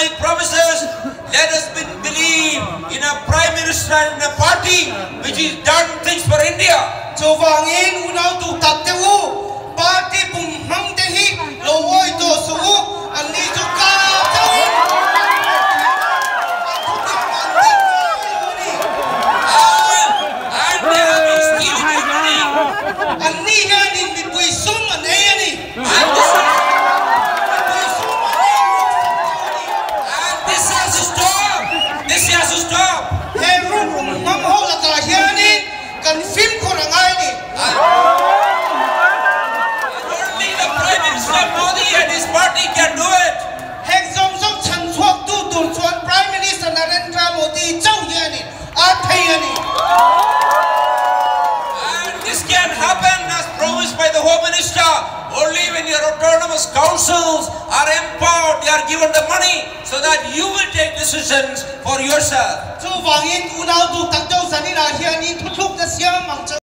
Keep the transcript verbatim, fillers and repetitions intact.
economic promises, let us be, believe in a Prime Minister and a party which has done things for India. Zawangin unaw tu tatewu party bumhang tehi lowoi to suu ani juga tahu. And they have been stealing your money. Ani kan in bitui sum ani ani. And this, and this has to stop. This has to stop. Heru bumhang ho lata hiani kan film korang ani. Only the Prime Minister Modi and his party can do it. Heng zong zong chan suak tu tur chuan Prime Minister Narendra Modi chau hiani. Athai ani. And this can happen as promised by the Home Minister only when your autonomous councils are empowered, they are given the money so that you will take decisions for yourself. Zawangin unaw tu takdaw sanila hiani tutuk na siya mang